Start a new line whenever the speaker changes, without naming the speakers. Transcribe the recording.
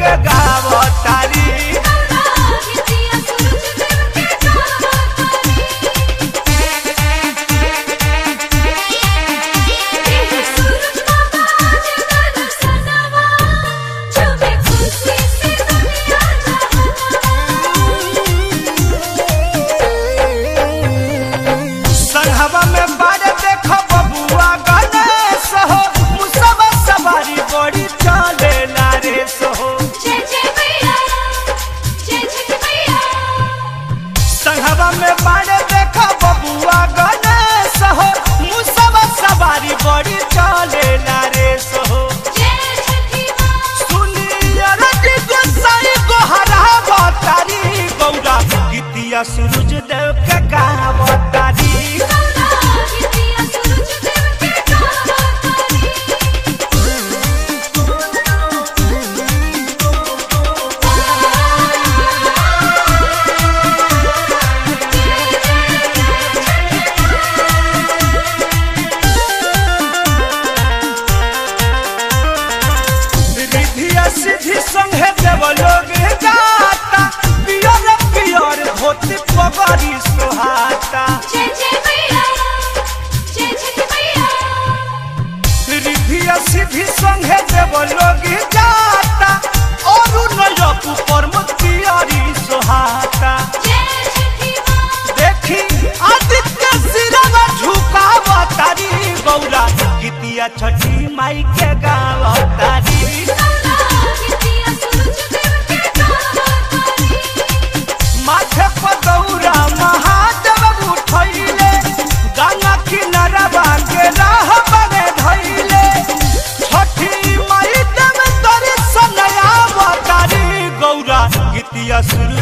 के गावतारी। संघवा में बारे देखो बबुआ गणेश हो, मुसवा सवारी बड़ी चले नारेश हो। संघवा में बारे देखो बबुआ गणेश हो, मुसवा सवारी बड़ी चले नारेश हो। सुनिया रटी गोसाई गोहरावतारी, गौरा गीतिया सूरज देव के गावतारी। सिद्धि संगे देव लोग जाता, पियर पियर धोती पगड़ी सोहाता। रिधिया सिद्धि संगे देव लोग जाता, और नयपु परम पियरी सोहाता। देखी आदित्य सिरवा झुकावतारी, गौरा गीतिया छठी माई के गावतारी। माथे पर गौरा महादेव उठैले, गंगा किनारवा के राह बने धैले। छठी माई देव दर्शन आवतारी, गौरा गीतिया सुर